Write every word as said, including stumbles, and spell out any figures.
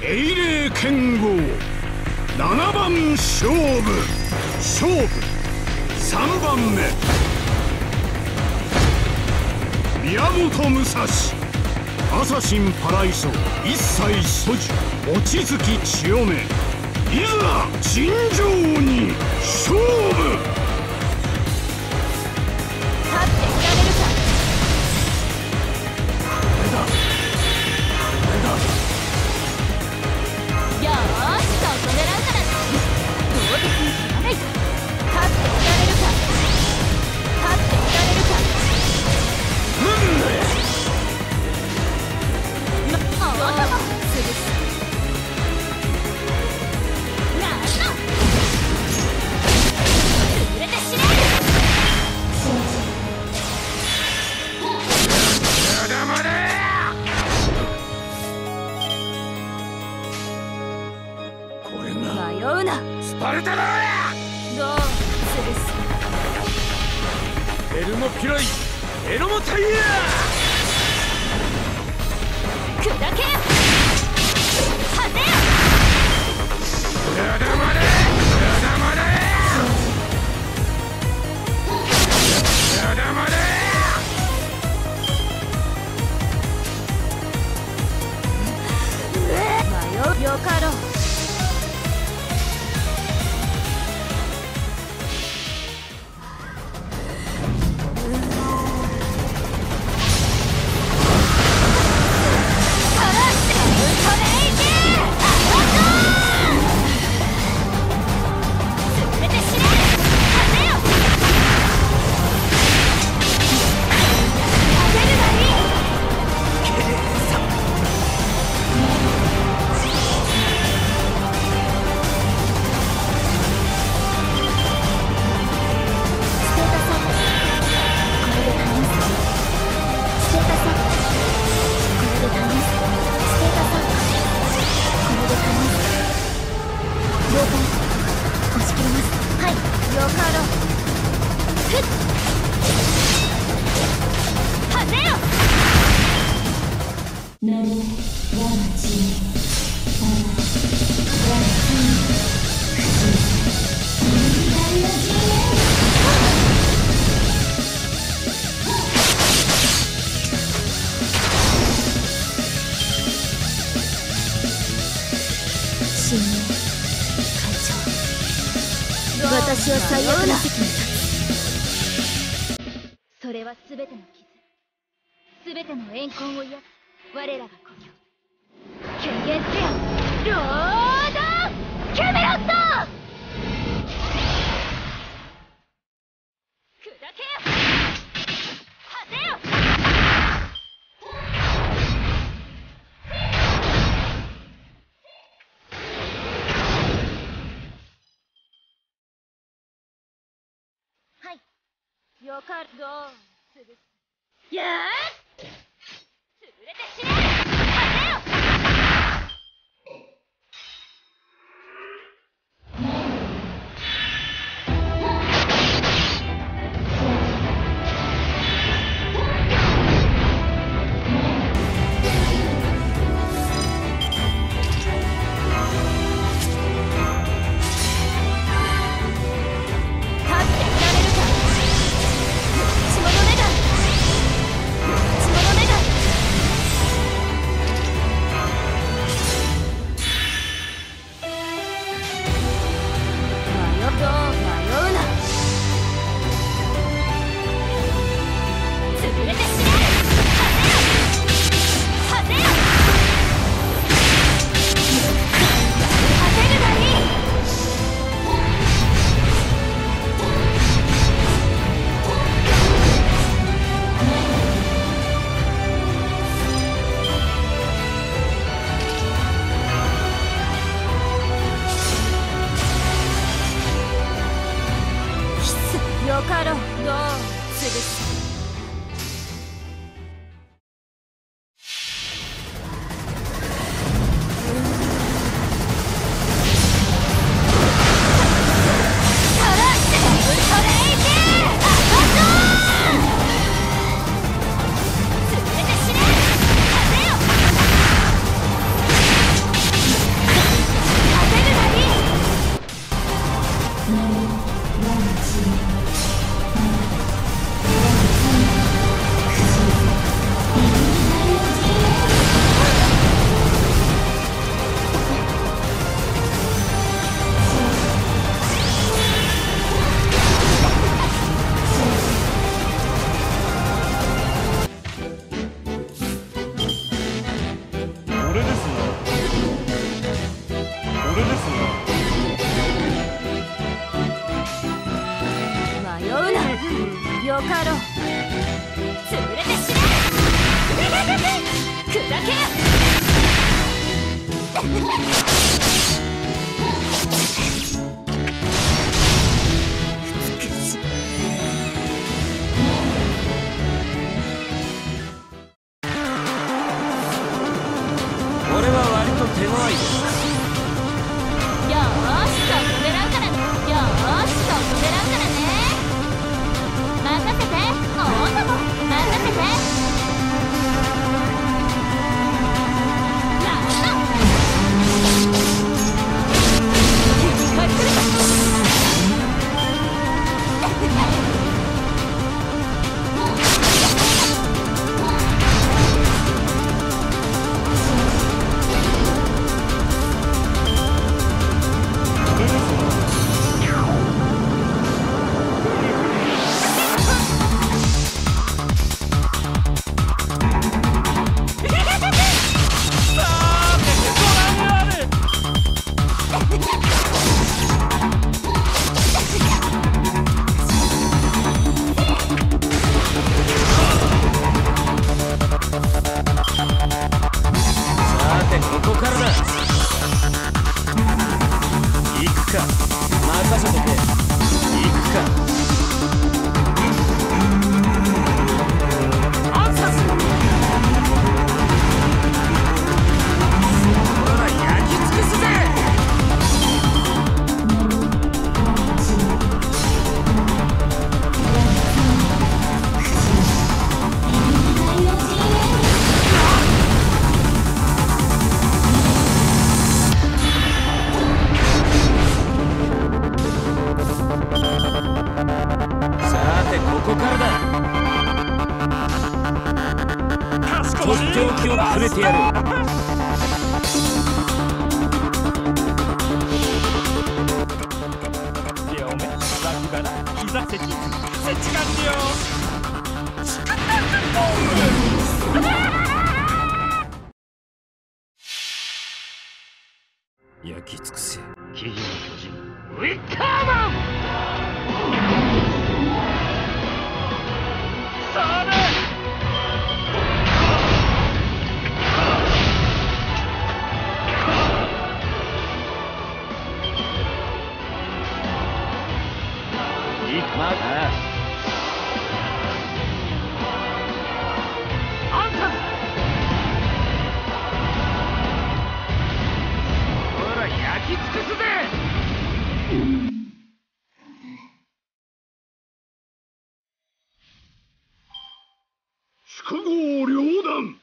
英霊剣豪ななばん勝負勝負さんばんめ宮本武蔵アサシンパライソ一切所持望月千代目いざ尋常に勝負勝っていられるか。 これだこれだよーしそこ狙うから唐突に切らない。勝っていられるか。勝っていられるか。 うんだあわたま潰す。なんだ潰れて死ね。 黙れこれが迷うな。 スパルタだどう潰す。 エルモピロイエロモタイヤ砕けよ。はぜよ。 やだまれやだまれやだまれ迷うよかろう。私は最悪な席に立つ。それは全ての傷、全ての怨恨を癒す我らが故郷。権限せよロード・キャメロット。砕けよ。はぜよ。よかろう。どう潰す。やーっ潰れて死ね。はぜよ。勝っていられるか。打ち戻れだ。 かろう。潰れて死ね。砕けよ。 俺は割と手強いです。 よーし、トップ狙うからね。よーし、トップ狙うからね。任せて、おーとも任せて。なんと切り返せるか。 とっておきをくれてやる。両目脇腹膝脊設置完了。焼き尽くせ木々の巨人ウィッカーマン。それまだあんたほら焼き尽くすぜ。 宿業両断。